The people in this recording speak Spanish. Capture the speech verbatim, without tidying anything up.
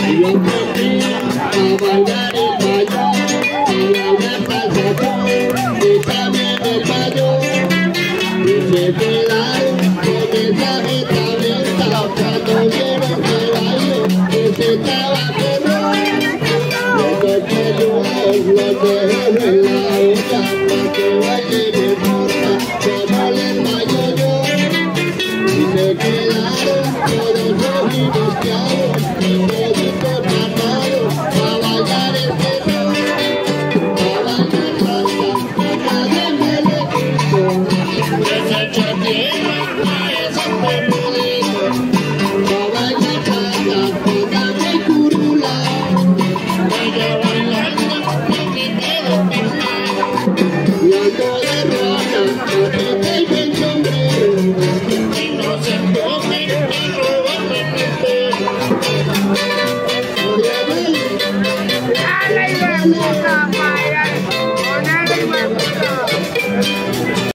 yo aprendí a bailar el baño, a bailar salsatón y también el baño. Y se quedaron con esa mentalidad cuando vieron que bailó, que se estaba quemando. Lo que yo los dejé en la olla, para que baile mi forma, como les bailo yo. Y se quedaron todos los divorciados, y toditos mamados, a bailar el perro, a bailar salsa, a bailar el quito. Esa chateera y esos perruditos, a bailar salsa, póngame el curula. Vaya bailando, no me puedo perder. Y ando de rana, porque tengo el sombrero. Y no se tomen a robarme mi pelo. Oye, vale. ¡Ay, la